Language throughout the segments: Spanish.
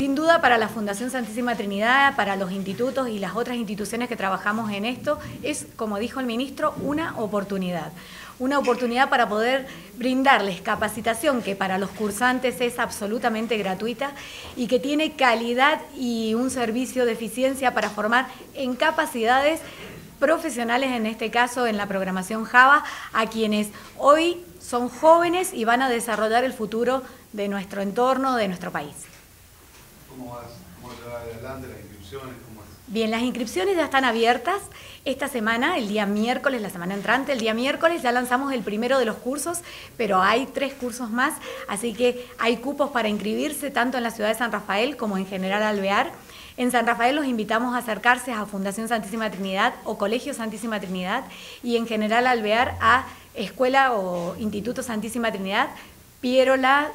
Sin duda para la Fundación Santísima Trinidad, para los institutos y las otras instituciones que trabajamos en esto, es, como dijo el ministro, una oportunidad. Una oportunidad para poder brindarles capacitación que para los cursantes es absolutamente gratuita y que tiene calidad y un servicio de eficiencia para formar en capacidades profesionales, en este caso en la programación Java, a quienes hoy son jóvenes y van a desarrollar el futuro de nuestro entorno, de nuestro país. ¿Cómo se va adelante las inscripciones? ¿Cómo es? Bien, las inscripciones ya están abiertas. Esta semana, el día miércoles, la semana entrante, el día miércoles ya lanzamos el primero de los cursos, pero hay 3 cursos más, así que hay cupos para inscribirse tanto en la ciudad de San Rafael como en General Alvear. En San Rafael los invitamos a acercarse a Fundación Santísima Trinidad o Colegio Santísima Trinidad y en General Alvear a Escuela o Instituto Santísima Trinidad, Pierola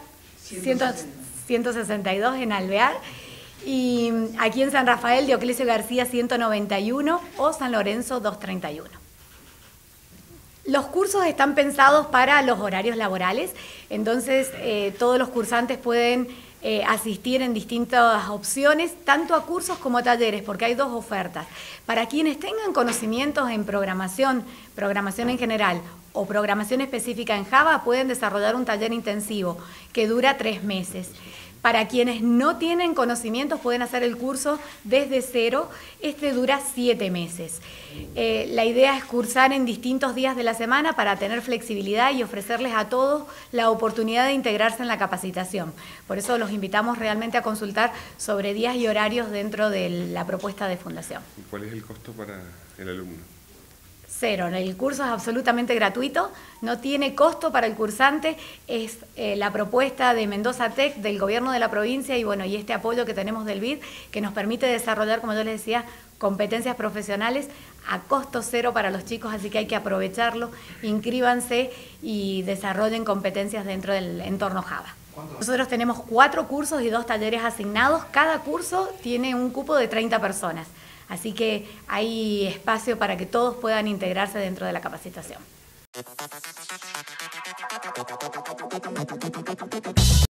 162 en Alvear. Y aquí en San Rafael, Dioclesio García 191 o San Lorenzo 231. Los cursos están pensados para los horarios laborales, entonces todos los cursantes pueden asistir en distintas opciones, tanto a cursos como a talleres, porque hay 2 ofertas. Para quienes tengan conocimientos en programación en general o programación específica en Java, pueden desarrollar un taller intensivo que dura 3 meses. Para quienes no tienen conocimientos pueden hacer el curso desde cero, este dura 7 meses. La idea es cursar en distintos días de la semana para tener flexibilidad y ofrecerles a todos la oportunidad de integrarse en la capacitación. Por eso los invitamos realmente a consultar sobre días y horarios dentro de la propuesta de Fundación. ¿Y cuál es el costo para el alumno? 0. El curso es absolutamente gratuito, no tiene costo para el cursante, es la propuesta de Mendoza Tech, del gobierno de la provincia y bueno, y este apoyo que tenemos del BID que nos permite desarrollar, como yo les decía, competencias profesionales a costo 0 para los chicos, así que hay que aprovecharlo, inscríbanse y desarrollen competencias dentro del entorno Java. Nosotros tenemos 4 cursos y 2 talleres asignados, cada curso tiene un cupo de 30 personas. Así que hay espacio para que todos puedan integrarse dentro de la capacitación.